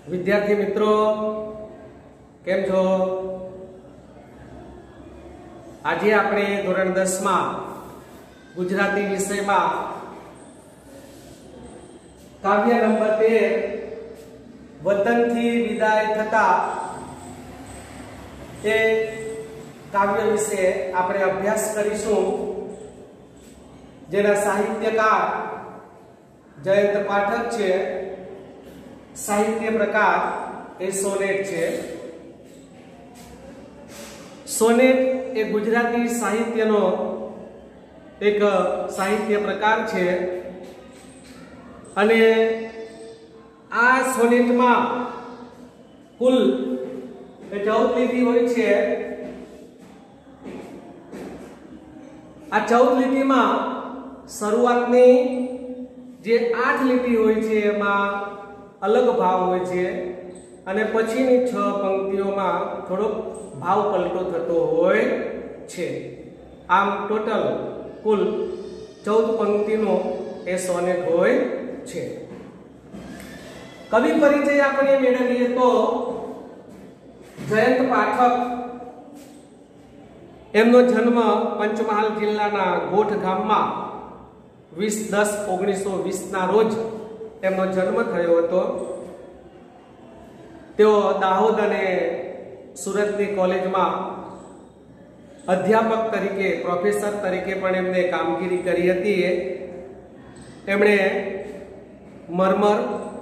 विद्यार्थी मित्रों केम छो। आज आपणे धोरण 10 में गुजराती विषय में काव्य नंबर 13 वतन थी विदाय थता ए काव्य विषे आपणे अभ्यास करीशुं। जेना साहित्यकार जयंत पाठक छे। साहित्य प्रकार ए सोनेट छे। सोनेट ए गुजराती साहित्यनो एक साहित्य प्रकार छे अने आ सोनेट में कुल 14 લીટી होय छे। आ 14 લીટી में शुरुआतनी जे 8 લીટી होय छे एमां अलग भाव होय छे अने पछीनी 6 पंक्तिओमां थोड़ो भाव पलटो थतो होय छे। आम टोटल कुल 14 पंक्तिनो ए सोनेट होय छे। कवि परिचय आपणे मेळवीए तो जयंत पाठक एमनो जन्म पंचमहाल जिल्लाना गोठ गाममां 20/10/1920 ना रोज एमनो जन्म थयो हतो। तेओ दाहोद अने सूरतनी कॉलेजमां अध्यापक तरीके प्रोफेसर तरीके पण एमणे कामगीरी करी हती। एमणे मरमर,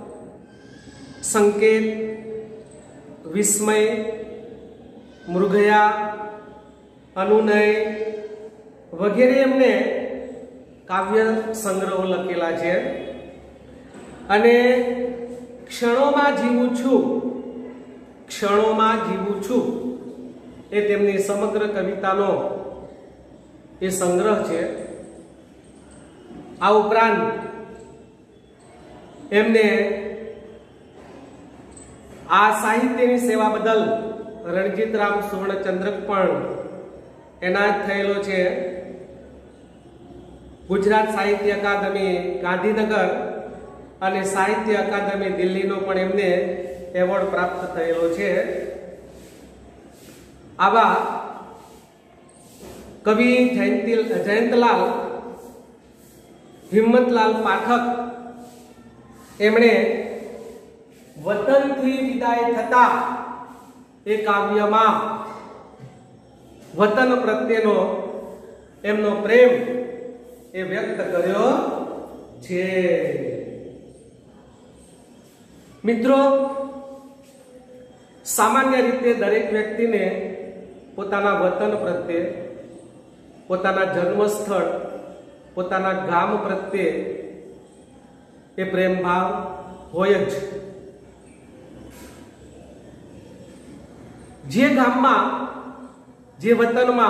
संकेत, विस्मय, मृगया, अनुनय वगैरे एमणे काव्य संग्रह लखेला छे। अने क्षणोमां जीवुं छुं, क्षणोमां जीवुं छुं ए तेमनी समग्र कवितानो ए संग्रह छे। आ उपरांत एमने आ साहित्यनी सेवा बदल रणजीतराम सुवर्णचंद्रक पण एनायत थयेलो छे। गुजरात साहित्य अकादमी गांधीनगर અને સાહિત્ય અકાદમી દિલ્હીનો પણ એમને એવોર્ડ પ્રાપ્ત થયેલો છે। આવા કવિ જયંતલાલ હિંમતલાલ પાઠક એમણે વતનથી વિદાય થતા એ કાવ્યમાં વતન પ્રત્યેનો એમનો પ્રેમ એ વ્યક્ત કર્યો છે। मित्रों सामान्य रीते दरेक व्यक्ति ने पोताना वतन प्रत्ये, पोताना जन्मस्थळ, पोताना गाम प्रत्ये ए प्रेम भाव होय ज। जे गाममां जे वतनमां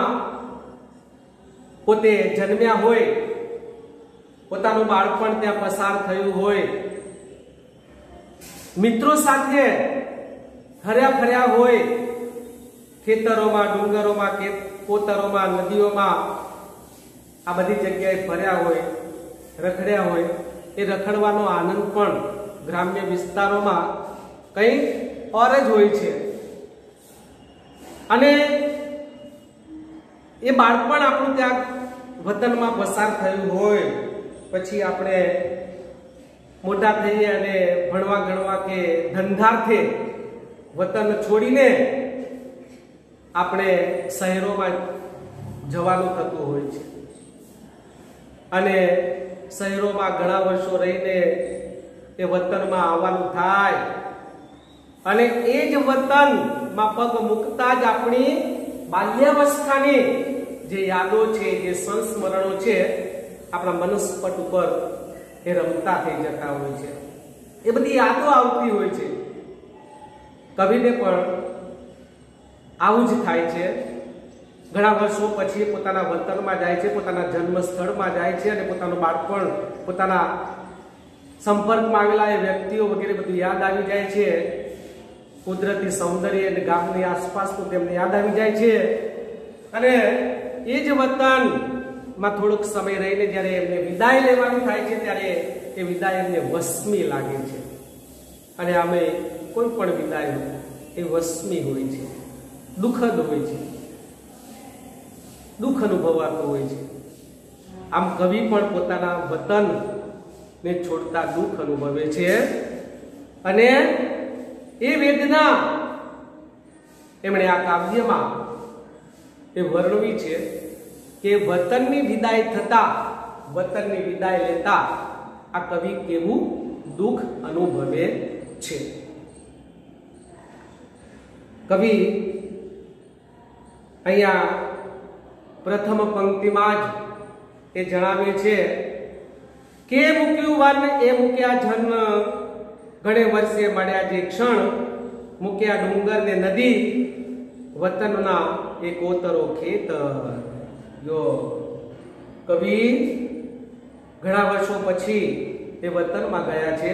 पोते जन्म्या होय, पोतानुं बाळपण त्यां पसार थयुं होय, मित्रों साथे हर्या फर्या होय, खेतरों में डूंगरों में कोतरों में नदीओं में आ बधी जग्याए फर्या होय, रखड्या होय। ए रखडवानो आनंद पण ग्राम्य विस्तारों में कई और ज होय छे। अने ए बाळपण आपणुं त्यां वतन में पसार थयुं होय, पछी आपणे मोटा थईए अने भणवा गणवा के धंधार्थे वतन छोड़ीने आपणे शहेरोमां जवानुं थतुं होय छे अने शहेरोमां घणा वर्षो रहीने ए वतनमां आववानुं थाय अने ए ज वतनमां पग मूकता ज आपणी बाल्यावस्थानी जे यादो छे, जे संस्मरणो छे, आपणा मनस्पट उपर ए रमता थई जता होय छे। ए बधी यादो आवती होय छे। कविने पण आवुं ज थाय छे। घणा वर्षो पछी पोताना वतનમાં જાય છે, પોતાના જન્મસ્થળમાં જાય છે અને પોતાનું બાળપણ, પોતાના સંપર્કમાં આવેલા એ વ્યક્તિઓ વગેરે બધું યાદ આવી જાય છે। કુદરતી સૌંદર્ય અને ગામની આસપાસનું તેમને યાદ આવી જાય છે અને એ જ વતન માં થોડોક સમય રહીને જ્યારે એમને વિદાય લેવાની થાય છે ત્યારે એ વિદાય એમને વસમી લાગે છે અને આમે કોઈ પણ વિદાય એ વસ્મી હોય છે, દુઃખદ હોય છે, દુઃખ અનુભવાતું હોય છે. આમ કવિ પણ પોતાના વતન ને છોડતા દુઃખ અનુભવે છે અને એ વેદના એમણે આ કાવ્યમાં એ વર્ણવી છે કે વતનની વિદાય થતા, વતનની વિદાય લેતા આ કવિ કેવું દુઃખ અનુભવે છે. કવિ અહીંયા પ્રથમ પંક્તિમાં જ એ જણાવે છે કે મૂક્યું વન એ મૂક્યા જન, ઘણે વર્ષે મળ્યા જે ક્ષણ, મૂક્યા ડુંગર ને નદી, વતનના એ કોતરો ખેતર. જો કવિ ઘણા વર્ષો પછી એ વતનમાં ગયા છે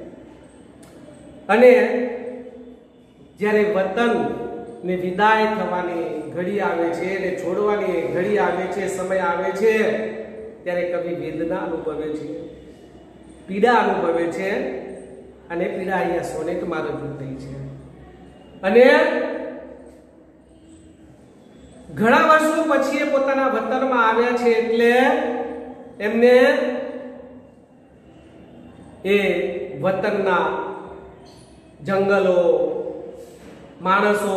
અને જ્યારે વતન ને વિદાય થવાની ઘડી આવે છે ને છોડવાની ઘડી આવે છે, સમય આવે છે, ત્યારે કવિ વેદના અનુભવે છે, પીડા અનુભવે છે અને પીડા અહીંયા સોનેટમાં રજૂ થઈ છે. અને ઘણા વર્ષો પછી એ પોતાના વતનમાં આવ્યા છે એટલે એમને એ વતનના જંગલો, માણસો,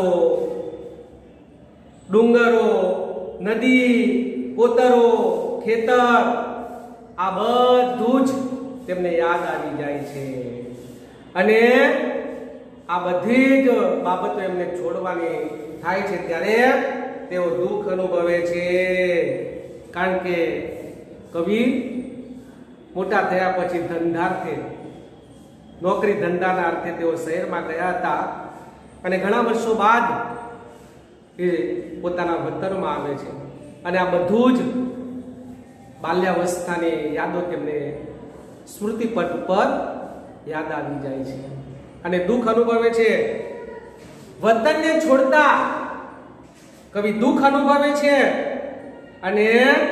ડુંગરો, નદી, કોતરો, ખેતર આ બધું જ તેમને યાદ આવી જાય છે અને આ બધી જ બાબતો એમને છોડવાની થાય છે ત્યારે તેઓ દુઃખ અનુભવે છે. કારણ કે કવિ મોટા થયા પછી ધંધાર્થે, નોકરી ધંધાના અર્થે તેઓ શહેરમાં ગયા હતા અને ઘણા વર્ષો બાદ એ પોતાના વતનમાં આવે છે અને આ બધું જ બાલ્યાવસ્થાની યાદો તેમને સ્મૃતિપટ પર યાદ આવી જાય છે અને દુઃખ અનુભવે છે. વતનને છોડતા કવિ દુઃખ અનુભવે છે અને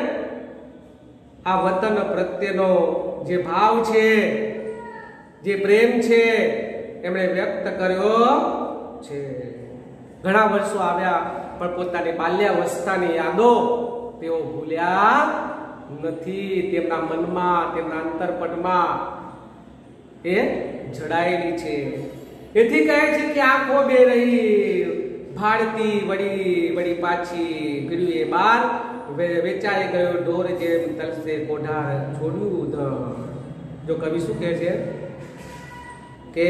આ વતન પ્રત્યેનો જે ભાવ છે, જે પ્રેમ છે એમણે વ્યક્ત કર્યો છે. ઘણા વર્ષો આવ્યા પણ પોતાની બાલ્યાવસ્થાની યાદો તેઓ ભૂલ્યા નથી. તેમના મનમાં, તેમના અંતરપટમાં એ જડાયેલી છે. એથી કહે છે કે આંખો બે રહી ભાળતી વળી વળી પાછી, ગળ્યું એ બાર વેચાઈ ગયો ઢોર જેમ તલસે કોઢા છોડ્યું ધન. જો કવિ શું કહે છે કે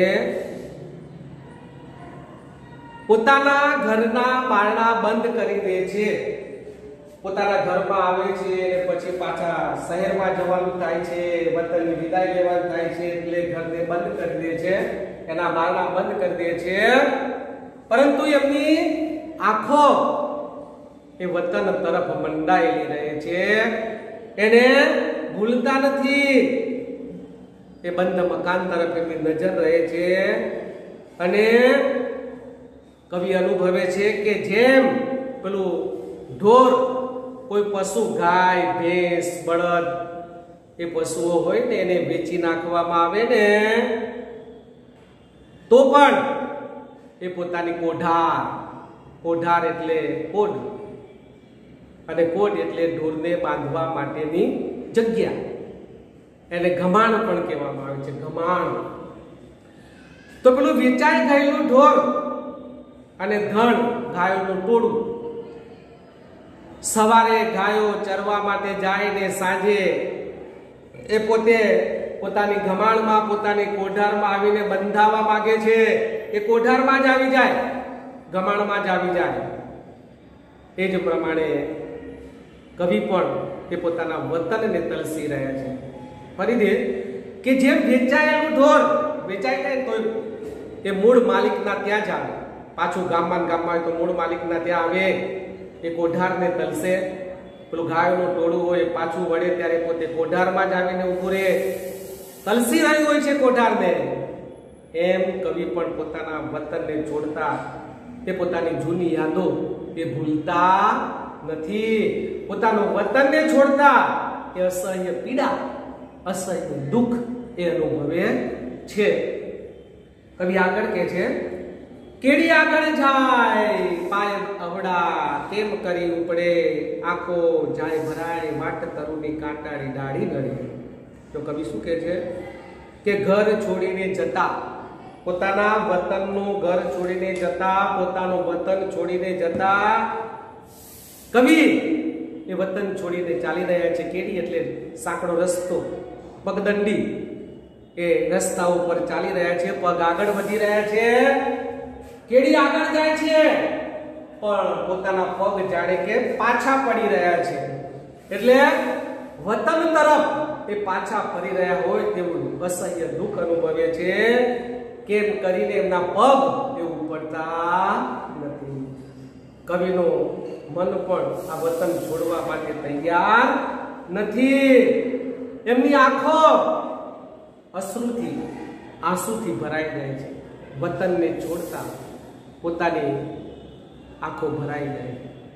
પોતાના ઘરના બારણા બંધ કરી દે છે, પોતાના ઘરમાં આવે છે પછી પાછા શહેરમાં જવાનું થાય છે, વતનની વિદાય લેવાનું થાય છે એટલે ઘરને બંધ કરી દે છે, એના બારણા બંધ કરી દે છે, પરંતુ એમની આંખો એ વતન તરફ મંડાયેલી રહે છે. એને ભૂલતા નથી. એ બંધ મકાન તરફ એમની નજર રહે છે અને કવિ અનુભવે છે કે જેમ પેલું ઢોર, કોઈ પશુ, ગાય, ભેંસ, બળદ, એ પશુઓ હોય ને એને વેચી નાખવામાં આવે ને તો પણ એ પોતાની કોઢાર, કોઢાર એટલે કોઢ અને કોઢ એટલે ઢોરને બાંધવા માટેની જગ્યા, એને ગમાણ પણ કહેવામાં આવે છે, ગમાણ. તો પેલું વેચાઈ ગયેલું ઢોર અને ધણ, ગાયોનું ટોળું સવારે ગાયો ચરવા માટે જાય ને સાંજે એ પોતે પોતાની ગમાણમાં, પોતાની કોઢારમાં આવીને બંધાવા માંગે છે. એ કોઢારમાં જ આવી જાય, ગમાણમાં જ આવી જાય. એ જ પ્રમાણે કવિ પણ એ પોતાના વતનને તલસી રહ્યા છે. ફરીથી કે જેમ વેચાયેલું ઢોર વેચાઈ જાય તો એ મૂળ માલિકના ત્યાં જ આવે, પાછું ગામમાં હોય તો મૂળ માલિકના ત્યાં આવે, એ કોઢારને તલસે. પેલું ગાયોનું ટોળું હોય પાછું વળે ત્યારે પોતે કોઢારમાં જ આવીને ઊભું રહે, તલસી રહ્યું હોય છે કોઢારને. એમ કવિ પણ પોતાના વતનને છોડતા તે પોતાની જૂની યાદો એ ભૂલતા નથી. પોતાનું વતનને છોડતા એ અસહ્ય પીડા, અસહ્ય દુઃખ એ અનુભવે છે. કવિ આગળ કે છે, કેડી આગળ જાય પાય અવડા, કેમ કરી ઉપડે આંખો જાય ભરાય, વાટ તરુની કાંટાળી ડાળી નડે. તો કવિ શું કે છે કે ઘર છોડીને જતા, પોતાના વતનનું ઘર છોડીને જતા, પોતાનું વતન છોડીને જતા કવિ એ વતન છોડીને ચાલી રહ્યા છે. કેડી એટલે સાંકડો રસ્તો, પગદંડી, એ રસ્તા ઉપર ચાલી રહ્યા છે, પગ આગળ વધી રહ્યા છે. કેડી આગળ જાય છે પણ પોતાના પગ જાણે કે પાછા પડી રહ્યા છે. એટલે વતન તરફ એ પાછા ફરી રહ્યા હોય તેવું અસહ્ય દુઃખ અનુભવે છે. કેમ કરીને એમના પગ એ ઉપડતા નથી. કવિનો મન પણ આ વતન છોડવા માટે તૈયાર નથી. એમની આંખો અશ્રુથી, આંસુથી ભરાઈ જાય છે. વતનને છોડતા પોતાની આંખો ભરાઈ જાય.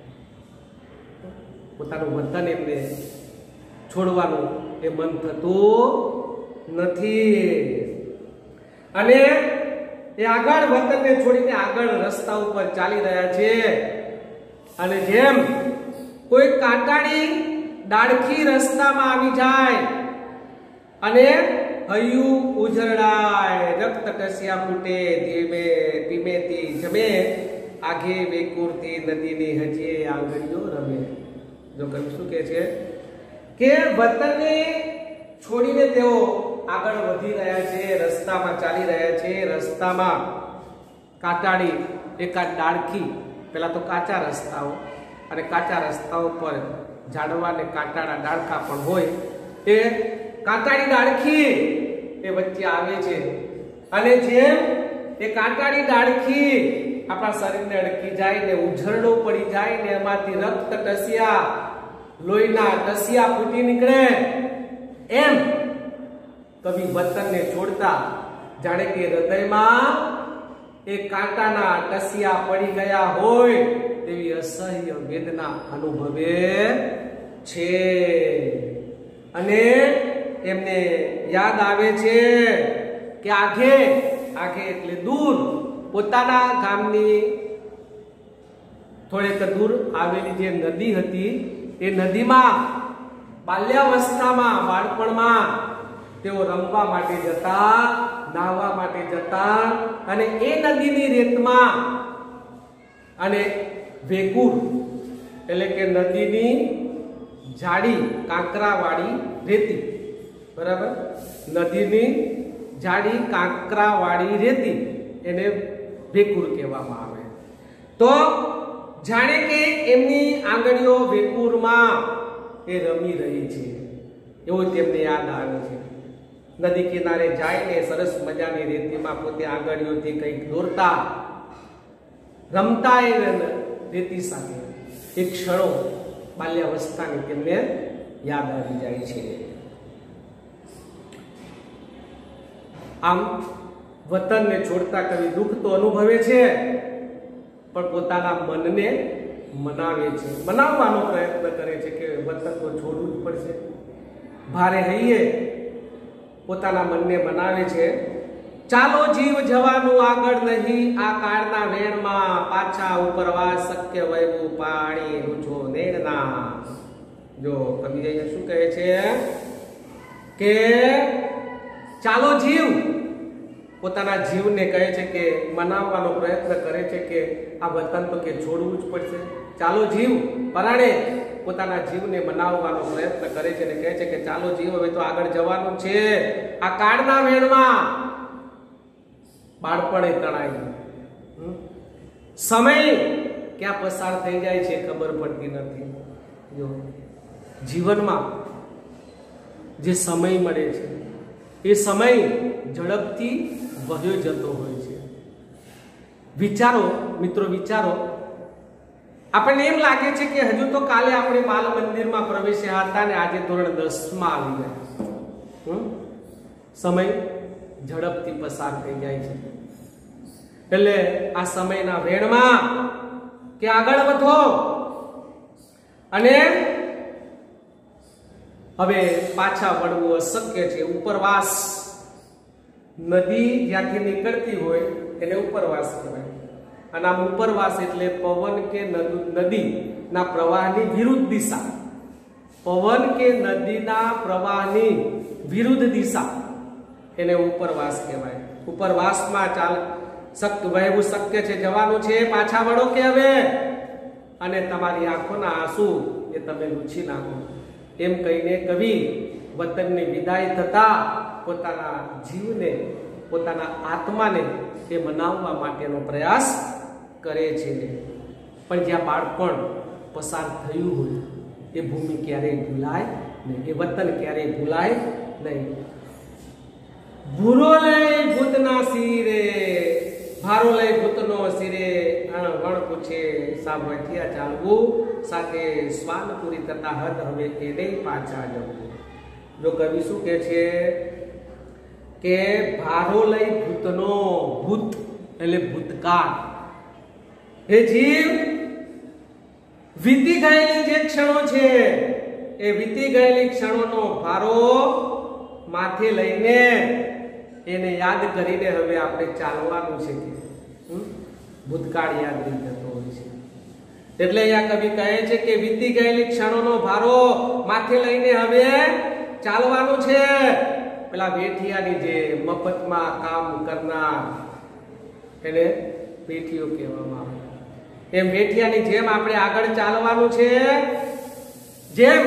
પોતાનું વતન એમને છોડવાનું એ મન થતું નથી. અને એ આગળ વતનને છોડીને આગળ રસ્તા ઉપર ચાલી રહ્યા છે. અને જેમ કોઈ કાંટાળી ડાળખી રસ્તામાં આવી જાય અને હૈયું ઉજરડાય, રક્ત ટસ્યા ફૂટે, ધીમે ધીમેથી જમે, આઘે વેકુરતી નદીની હજીએ આંગળીઓ રમે. જો કવિ શું કે છે કે વતનને છોડીને તેઓ આગળ વધી રહ્યા છે, રસ્તામાં ચાલી રહ્યા છે. રસ્તામાં કાંટાળી એકાદ ડાળખી, પેલા તો કાચા રસ્તાઓ, અને કાચા રસ્તાઓ પર ઝાડવા ને કાંટાળા ડાળખા પણ હોય. એ કાંટાળી ડાળખી એ વચ્ચે આવે છે. અને જેમ એ કાંટાળી ડાળખી આપણા શરીરને અડકી જાય ને ઉઝરડો પડી જાય ને એમાંથી રક્ત ટસ્યા, લોહીના ટસ્યા ફૂટી નીકળે, એમ કવિ વતનને છોડતા જાણે કે હૃદયમાં એ કાંટાના ટસ્યા પડી ગયા હોય તેવી અસહ્ય વેદના અનુભવે છે. અને એમને યાદ આવે છે કે આઘે, આઘે એટલે દૂર, પોતાના ગામની થોડેક દૂર આવેલી જે નદી હતી એ નદીમાં બાલ્યાવસ્થામાં, બાળપણમાં તેઓ રમવા માટે જતા, નાહવા માટે જતા. અને એ નદીની રેતમાં, અને વેકુર એટલે કે નદીની જાડી કાંકરાવાળી રેતી, બરાબર, નદીની જાડી કાંકરાવાળી રેતી એને વેકુર કહેવામાં આવે. તો જાણે કે એમની આંગળીઓ વેકુરમાં એ રમી રહી છે એવું તેમને યાદ આવે છે. નદી કિનારે જાયને સરસ મજાની રેતીમાં પોતે આંગળીઓથી કંઈક દોરતા, રમતા એ રેતી સાથે એ ક્ષણો બાલ્યાવસ્થાની તેમને યાદ આવી જાય છે. આમ વતનને છોડતા કવિ દુઃખ તો અનુભવે છે પણ પોતાના મનને મનાવે છે, મનાવવાનો પ્રયત્ન કરે છે કે વતન તો છોડવું જ પડશે. ભારે હૈયે પોતાના મનને મનાવે છે. ચાલો જીવ જવાનું આગળ નહીં, આ કાળના વેણમાં, પાછા ઉપરવાસ શક્ય વહેવું પાણી રૂછો નેણના. જો કવિ અહીંયા શું કહે છે કે ચાલો જીવ, પોતાના જીવને કહે છે કે મનાવવાનો પ્રયત્ન કરે છે કે આ વતન તો કે છોડવું જ પડશે. ચાલો જીવ પરાણે પોતાના જીવને મનાવવાનો પ્રયત્ન કરે છે અને કહે છે કે ચાલો જીવ, હવે તો આગળ જવાનું છે. આ કાળના વેણમાં બાળપણે તણાય, સમય ક્યાં પસાર થઈ જાય છે ખબર પડતી નથી. જો જીવનમાં જે સમય મળે છે એ સમય ઝડપથી વહ્યો જતો હોય છે. વિચારો મિત્રો, વિચારો, આપણને એમ લાગે છે કે હજુ તો કાલે આપણે બાલ મંદિરમાં પ્રવેશ્યા હતા ને આજે ધોરણ 10 માં આવી ગયા. સમય ઝડપથી પસાર થઈ જાય છે. એટલે આ સમયના વેણમાં કે આગળ વધો અને હવે પાછા વળવું અશક્ય છે. ઉપરવાસ નદી જ્યાંથી નીકળતી હોય એને ઉપરવાસ કહેવાય. અને આમ ઉપરવાસ એટલે પવન કે નદીના પ્રવાહની વિરુદ્ધ દિશા. પવન કે નદીના પ્રવાહની વિરુદ્ધ દિશા એને ઉપરવાસ કહેવાય. ઉપરવાસમાં વહેવું શક્ય છે, જવાનું છે, પાછા વળો કે હવે, અને તમારી આંખોના આંસુ એ તમે લૂછી નાખો. એમ કહીને કવિ વતનની વિદાય થતા પોતાના જીવને, પોતાના આત્માને એ મનાવવા માટેનો પ્રયાસ કરે છે. પણ જ્યાં બાળપણ પસાર થયું હોય એ ભૂમિ ક્યારેય ભૂલાય નહીં, એ વતન ક્યારેય ભૂલાય નહીં. ભૂરો લઈ ભૂતના શિરે, ભારો લઈ ભૂતનો શિરે, વણ પૂછે સામઠિયા ચાલવું, સાથે સ્વાન પૂરી થતા હદ હવે એને પાછા જવું. જો કવિ શું કે છે કે ભારો લઈ ભૂતનો, ભૂત એટલે ભૂતકાળ, એ જીવ વીતી ગયેલી જે ક્ષણો છે એ વીતી ગયેલી ક્ષણોનો ભારો માથે લઈને એને યાદ કરીને હવે આપણે ચાલવાનું છે. ભૂતકાળ યાદ રહી જતો હોય છે. એટલે અહીંયા કવિ કહે છે કે વીતી ગયેલી ક્ષણોનો ભારો માથે લઈને હવે ચાલવાનું છે. પેલા વેઠિયાની જે મફતમાં કામ કરનાર એને વેઠિયો કહેવામાં આવે. એમ વેઠિયાની જેમ આપણે આગળ ચાલવાનું છે. જેમ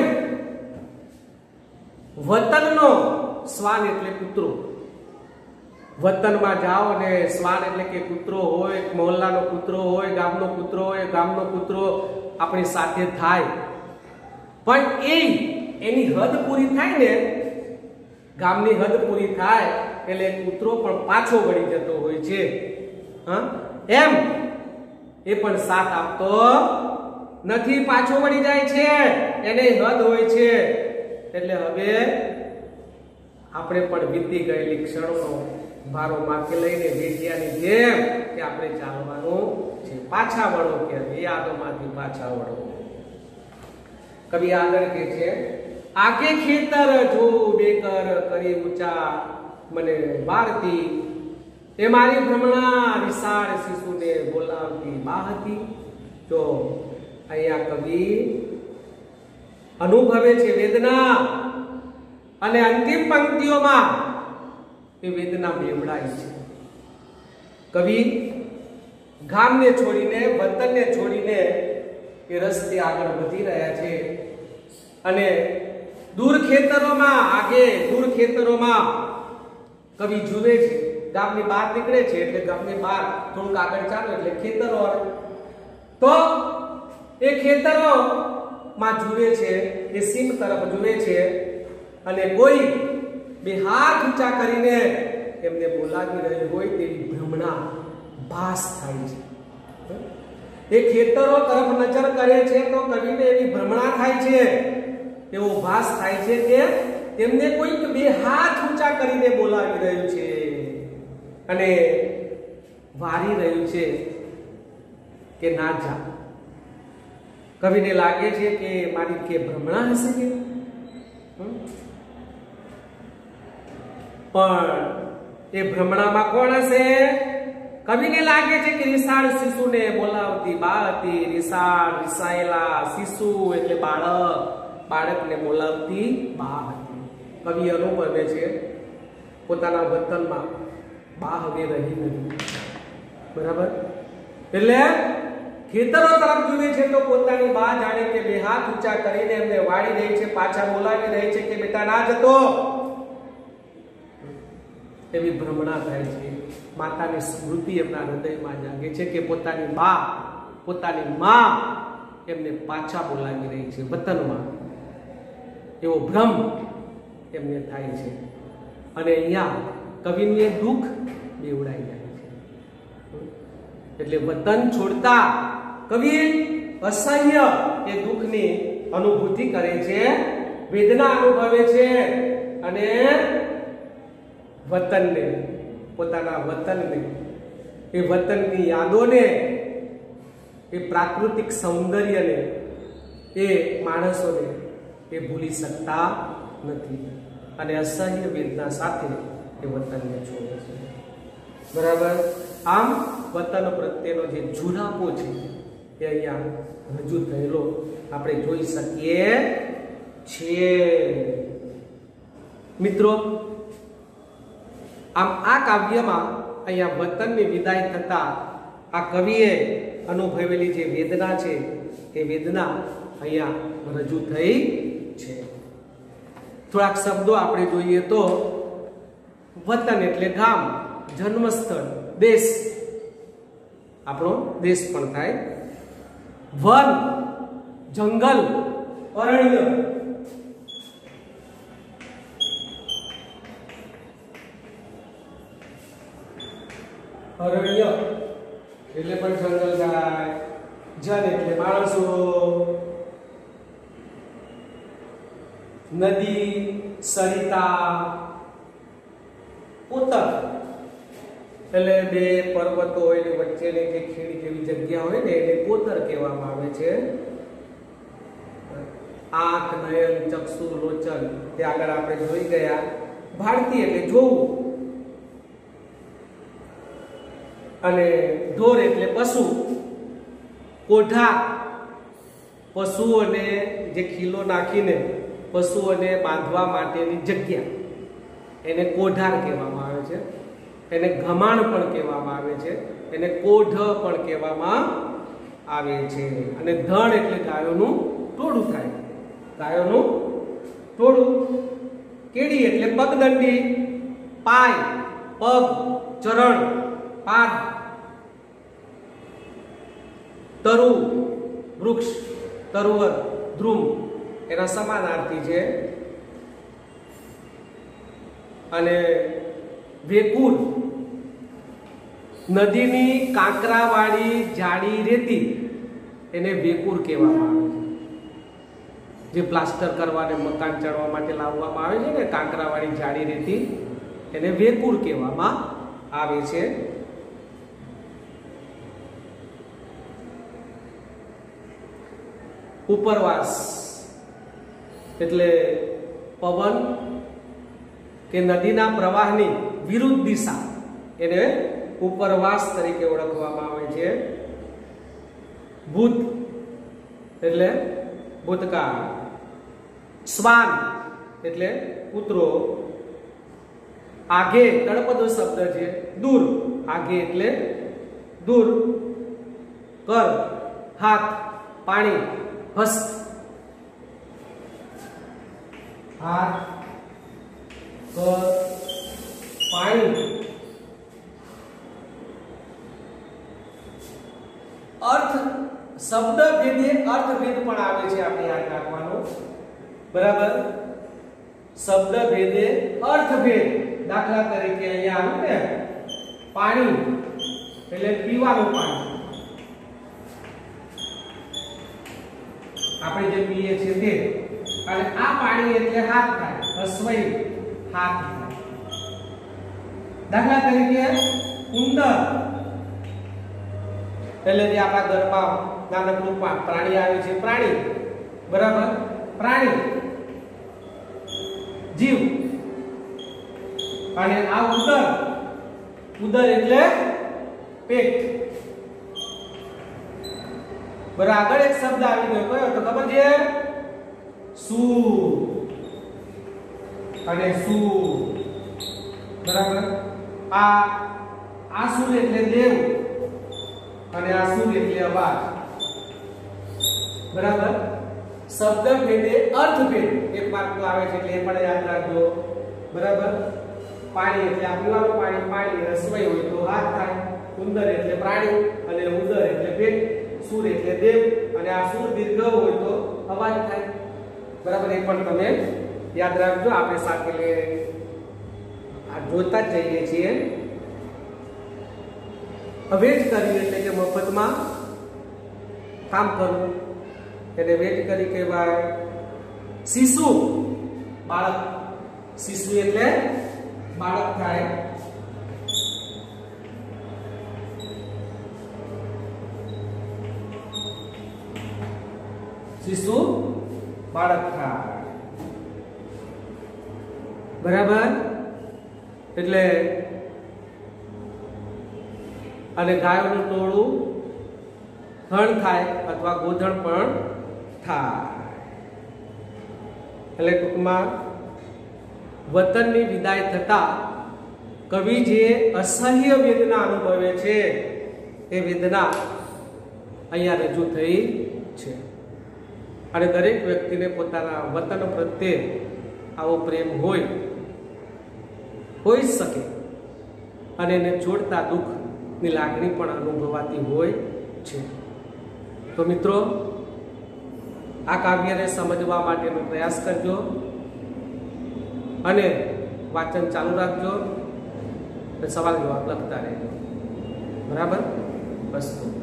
વતનનો શ્વાન એટલે કૂતરો, વતનમાં જાઓ અને શ્વાન એટલે કે કૂતરો હોય, મહોલ્લાનો કૂતરો હોય, ગામનો કૂતરો હોય, ગામનો કૂતરો આપણી સાથે થાય. પણ એની હદ પૂરી થાય ને, ગામની હદ પૂરી થાય એટલે કૂતરો પણ પાછો વળી જતો હોય છે. એમ એ પણ સાથ આપતો નથી, પાછો વળી જાય છે. એને હદ હોય છે. એટલે હવે આપણે પણ વીતી ગયેલી ક્ષણોનો ભારો માથે લઈને વેઠિયાની જેમ કે આપણે ચાલવાનું છે. પાછા વળો કે યાદોમાંથી પાછા વળો. કવિ આગળ કે છે, આગે ખેતર જો બેકર કરી ઊંચા મને વારતી, એ મારી ભ્રમણા વિશાળ શિશુને બોલાવતી બા હતી. જો અહીંયા કવિ અનુભવે છે વેદના, અને અંતિમ પંક્તિઓમાં એ વેદના બેવડાય છે. કવિ ગામને છોડીને, વતનને છોડીને એ રસ્તે આગળ વધી રહ્યા છે. અને દૂર ખેતરોમાં કવિ જુએ છે. ગામની બહાર નીકળે છે એટલે ગામની બહાર થોડુંક આગળ ચાલો એટલે ખેતરો આવે. તો એ ખેતરોમાં જુએ છે, એ સીમ તરફ જુએ છે, અને કોઈ બે હાથ ઊંચા કરીને એમને બોલાવી રહ્યું હોય તેવી ભ્રમણા ભાસ થાય છે. એ ખેતરો તરફ નજર કરે છે તો કવિને એવી ભ્રમણા થાય છે, એવો ભાસ થાય છે કે તેમને કોઈક બે હાથ ઊંચા કરીને બોલાવી રહ્યું છે અને વારી રહ્યું છે કે ના જા. કવિને લાગે છે કે મારી કે ભ્રમણા હશે કે, પણ એ ભ્રમણામાં કોણ હશે? કવિને લાગે છે કે રિસાળ શિશુને બોલાવતી બા હતી. રિસાયેલા શિશુ એટલે બાળકને બોલાવતી બા હતી. કવિ અનુભવે છે પોતાના વતનમાં બા હવે રહી નથી. બરાબર? એટલે ખેતરો તરફ જુએ છે તો પોતાની બા જાણે કે બે હાથ ઊંચા કરીને એમને વાળી રહી છે, પાછા બોલાવી રહી છે કે બેટા ના જતો. એવી ભ્રમણા થાય છે. માતાની સ્મૃતિ એમના હૃદયમાં જાગે છે કે પોતાની માં એમને પાછા બોલાવી રહી છે વતનમાં. એવો ભ્રમ એમને થાય છે. અને અહીંયા કવિને દુઃખ બેવડાઈ જાય છે. એટલે વતન છોડતા કવિ અસહ્ય એ દુઃખની અનુભૂતિ કરે છે, વેદના અનુભવે છે, અને વતનને, પોતાના વતનને, એ વતનની યાદોને, એ પ્રાકૃતિક સૌંદર્યને, એ માણસોને એ ભૂલી શકતા નથી. અને અસહ્ય વેદના સાથે એ વતનને છોડે છે। બરાબર। આમ વતન પ્રત્યેનો જે જુનાપો છે એ અહીંયા રજૂ થયેલો આપણે જોઈ શકીએ છીએ। મિત્રો, આમ આ કાવ્યમાં અહીંયા વતનની વિદાય થતા આ કવિએ અનુભવેલી જે વેદના છે એ વેદના અહીંયા રજૂ થઈ છે। થોડાક શબ્દો આપણે જોઈએ તો વતન એટલે ગામ, જન્મસ્થળ, દેશ, આપણો દેશ પણ થાય। વન, જંગલ, અરણ્ય, અરણ્ય એટલે પણ જંગલ થાય। જન એટલે માણસો, નદી, સરિતા, ઉત્તર એટલે બે પર્વતો હોય ને વચ્ચેની જે ખીણ જેવી જગ્યા હોય ને એને કોતર કહેવામાં આવે છે। આંખ, નયન, ચક્ષુ, લોચન તે આગળ આપણે જોઈ ગયા। ભારતી એટલે જોવું, અને ઢોર એટલે પશુ, કોઠા પશુઓને જે ખીલો નાખીને પશુઓને બાંધવા માટેની જગ્યા એને કોઢાર કહેવામાં આવે છે। એને ગમાણ પણ કહેવામાં આવે છે, એને કોઢ પણ કહેવામાં આવે છે। અને ધણ એટલે ગાયોનું ટોળું થાય, ગાયોનું ટોળું। કેડી એટલે પગદંડી, પાય, પગ, ચરણ, પાદ, તરુ વૃક્ષ, તરુવર, ધ્રુમ એના સમાનાર્થી છે। અને વેકુર નદીની કાંકરાવાળી જાડી રેતી એને વેકુર કહેવામાં આવે છે। જે પ્લાસ્ટર કરવાને મકાન ચડવા માટે લાવવામાં આવે છે ને કાંકરાવાળી જાડી રેતી એને વેકુર કહેવામાં આવે છે। ઉપરવાસ એટલે પવન કે નદીના પ્રવાહની વિરુદ્ધ દિશા એને ઉપરવાસ તરીકે ઓળખવામાં આવે છે। ભૂત એટલે ભૂતકાળ, શ્વાન એટલે કૂતરો, આગે તળપદો શબ્દ છે, દૂર, આગે એટલે દૂર, કર હાથ, પાણી, હસ્ત, હાથ, કર, પાણી। અર્થ શબ્દ ભેદે અર્થભેદ પણ આવે છે, આપણે યાદ રાખવાનું। બરાબર। શબ્દ ભેદે અર્થભેદ, દાખલા તરીકે અહીંયા આવ્યું ને પાણી એટલે પીવાનું પાણી, આપણે જે પીએ છીએ તે, અને આ પાણી એટલે હાથ થાય, હસવઈ હાથ થાય। દાખલા તરીકે ઉંદર એટલે જે આપણા ઘરમાં નાનકડું પ્રાણી આવે છે, પ્રાણી। બરાબર। પ્રાણી, જીવ, અને આ ઉદર, ઉદર એટલે પેટ। બરાબર। આગળ એક શબ્દ આવી ગયો, કયો તો ખબર છે? સૂર અને સૂર। બરાબર। આ સૂર એટલે દેવ અને આ સૂર એટલે અવાજ। બરાબર। શબ્દ ભેદે અર્થભેદ એક માર્ક આવે છે એટલે એ પણ યાદ રાખજો। બરાબર। પાણી એટલે આ પીવાનું પાણી, પાણી રસવાઈ હોય તો હાથ થાય, ઉંદર એટલે પ્રાણી અને ઉદર એટલે પેટ, સૂર એટલે દેવ અને આ સૂર દીર્ઘ હોય તો અવાજ થાય। બરાબર। એ પણ તમે યાદ રાખજો। આપણે સાથે આ જોતા જ જઈએ છીએ। વેચ કરવી એટલે કે મફતમાં કામ કરવું એને વેચ કરી કહેવાય। શિશુ, બાળક, શિશુ એટલે બાળક થાય। શિશુ બાળક થાય। બરાબર। એટલે અને ગાયોનું ટોળું હણ થાય અથવા ગોધણ પણ થાય। એટલે ટૂંકમાં વતનની વિદાય થતા કવિ જે અસહ્ય વેદના અનુભવે છે એ વેદના અહીંયા રજૂ થઈ છે। અને દરેક વ્યક્તિને પોતાના વતન પ્રત્યે આવો પ્રેમ હોઈ શકે અને એને છોડતા દુઃખની લાગણી પણ અનુભવાતી હોય છે। તો મિત્રો, આ કાવ્યને સમજવા માટેનો પ્રયાસ કરજો અને વાંચન ચાલુ રાખજો, સવાલ જવાબ લખતા રહેજો। બરાબર? બસ।